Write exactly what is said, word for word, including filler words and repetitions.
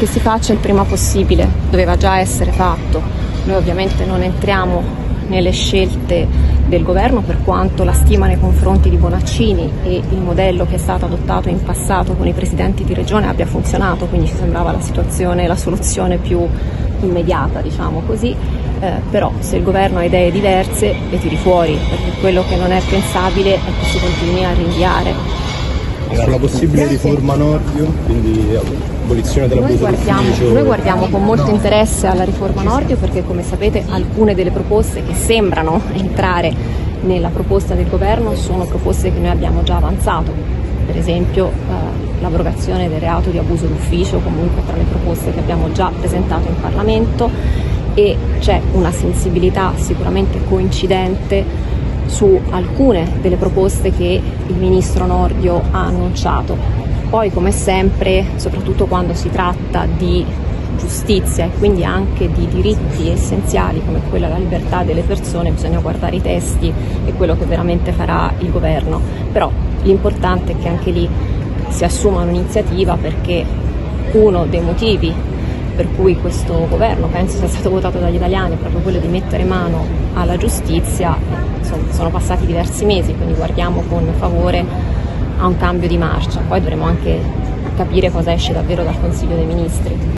che si faccia il prima possibile, doveva già essere fatto. Noi ovviamente non entriamo nelle scelte del governo, per quanto la stima nei confronti di Bonaccini e il modello che è stato adottato in passato con i presidenti di regione abbia funzionato, quindi ci sembrava la situazione, la soluzione più immediata, diciamo così, eh, però se il governo ha idee diverse le tiri fuori, perché quello che non è pensabile è che si continui a rinviare. Sulla possibile riforma Nordio, quindi abolizione dell'abuso d'ufficio. Noi guardiamo con molto interesse alla riforma Nordio, perché come sapete alcune delle proposte che sembrano entrare nella proposta del governo sono proposte che noi abbiamo già avanzato, per esempio eh, l'abrogazione del reato di abuso d'ufficio, comunque tra le proposte che abbiamo già presentato in Parlamento, e c'è una sensibilità sicuramente coincidente su alcune delle proposte che il ministro Nordio ha annunciato. Poi, come sempre, soprattutto quando si tratta di giustizia e quindi anche di diritti essenziali come quello alla libertà delle persone, bisogna guardare i testi e quello che veramente farà il governo. Però l'importante è che anche lì si assuma un'iniziativa, perché uno dei motivi per cui questo governo penso sia stato votato dagli italiani è proprio quello di mettere mano alla giustizia. Insomma, sono passati diversi mesi, quindi guardiamo con favore a un cambio di marcia. Poi dovremo anche capire cosa esce davvero dal Consiglio dei Ministri.